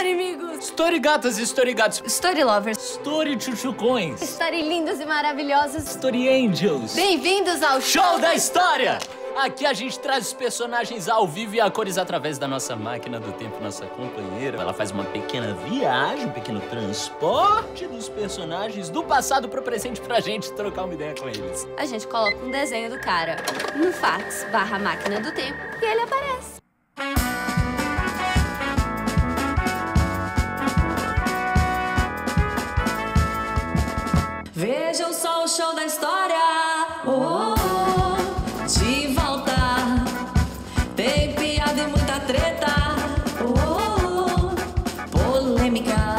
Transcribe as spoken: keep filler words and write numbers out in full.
Story, amigos! Story gatas e story gatos. Story lovers. Story chuchucões. Story lindos e maravilhosos. Story angels. Bem-vindos ao Show da História! Aqui a gente traz os personagens ao vivo e a cores através da nossa máquina do tempo, nossa companheira. Ela faz uma pequena viagem, um pequeno transporte dos personagens do passado pro presente pra gente trocar uma ideia com eles. A gente coloca um desenho do cara no fax barra máquina do tempo e ele aparece. Vejam só o show da história. Oh, oh, oh, de volta. Tem piada e muita treta. Oh, oh, oh, polêmica.